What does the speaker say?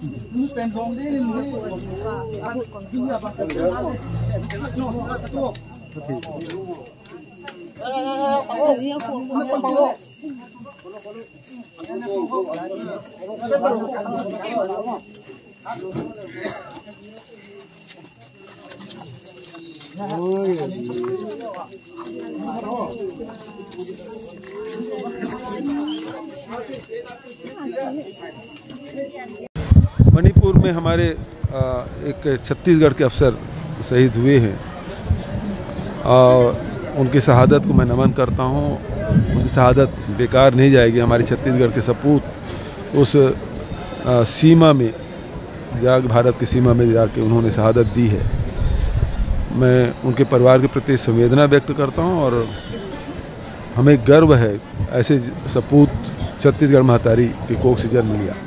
मणिपुर में हमारे एक छत्तीसगढ़ के अफसर शहीद हुए हैं और उनकी शहादत को मैं नमन करता हूं। उनकी शहादत बेकार नहीं जाएगी। हमारे छत्तीसगढ़ के सपूत उस सीमा में भारत की सीमा में जाके उन्होंने शहादत दी है। मैं उनके परिवार के प्रति संवेदना व्यक्त करता हूं और हमें गर्व है ऐसे सपूत छत्तीसगढ़ महतारी की कोख से जन्म लिया।